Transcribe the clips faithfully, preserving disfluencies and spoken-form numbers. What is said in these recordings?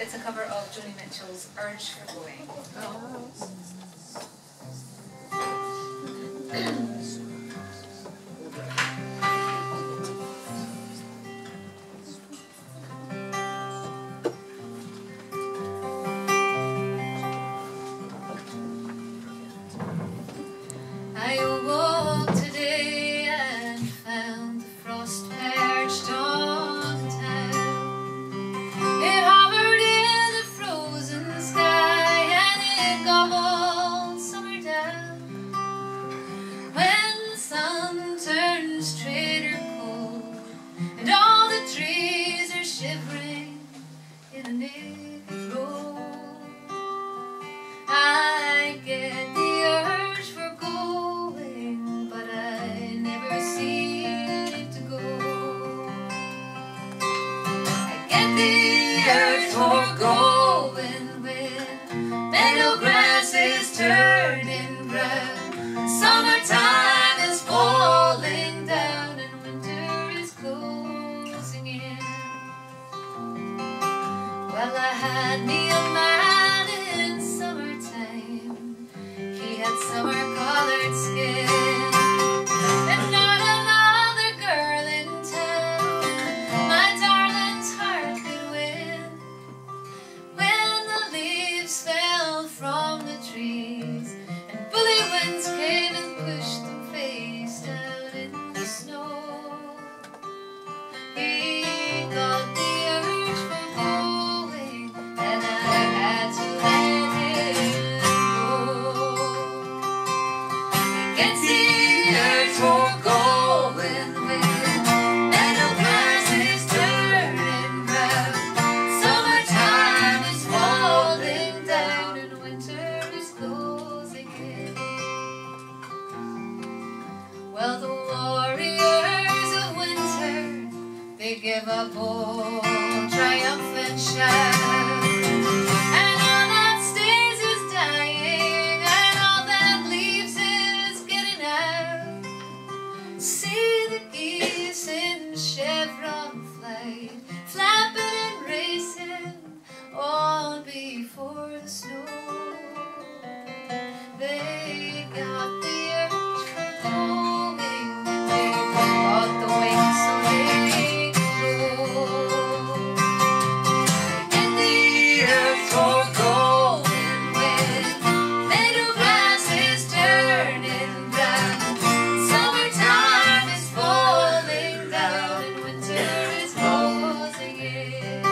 It's a cover of Joni Mitchell's Urge for Going. Oh. I awoke today and found the frost perched on the town. It hovered in the frozen sky and it gobbled summer down. When the sun turns straight or cold and all the trees are shivering in a naked road, I get the urge for going, but I never seem to go. I get the urge for going when meadow grass is turning brown, summertime is falling down, and winter is closing in. Well, I had me a man in summertime. He had summer-colored skin, and not another girl in town my darling's heart could win. When the leaves fell from the trees and bully winds came and pushed them face down in the snow, he got the urge for going, and I had to let him go. He gets the urge for going when meadow grass is turning brown, summertime is falling down, and winter is closing in. Well, the warriors of winter, they give up all triumphant shout, and all that stays is dying, and all that leaves is getting out. See the geese in chevron flight, flapping and racing on before the snow. They got the urge for going, they got the wings so they can go. They get the urge for going when meadow grass is turning brown, summertime is falling down, and winter is closing in.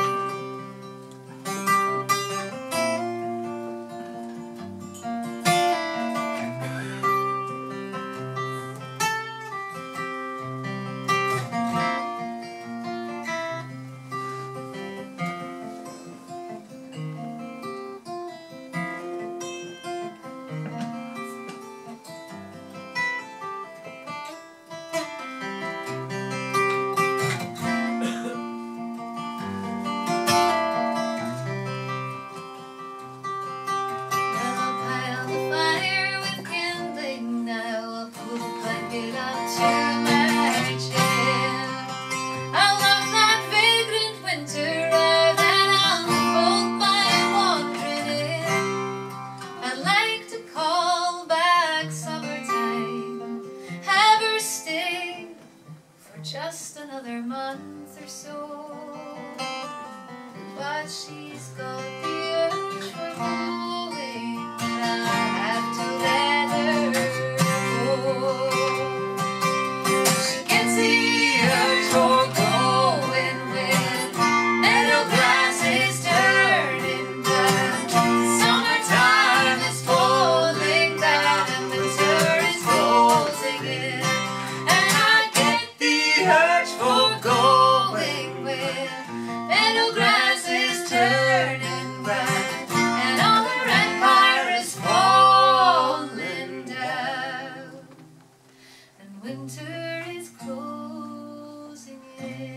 I'll pile the fire with kindling now, I'll pull the blanket up to my chin. I'll love that vagrant winter air that I'll hold my wandering in. I'd like to call back summertime, have her stay for just another month or so, but she's got the urge for going, and I have to let her go. She gets the urge for going when meadow grass is turning brown, summertime is falling down, and winter is closing in. And I get the urge for going when meadow grass is turning brown, and all her empire is falling down, and winter is closing in.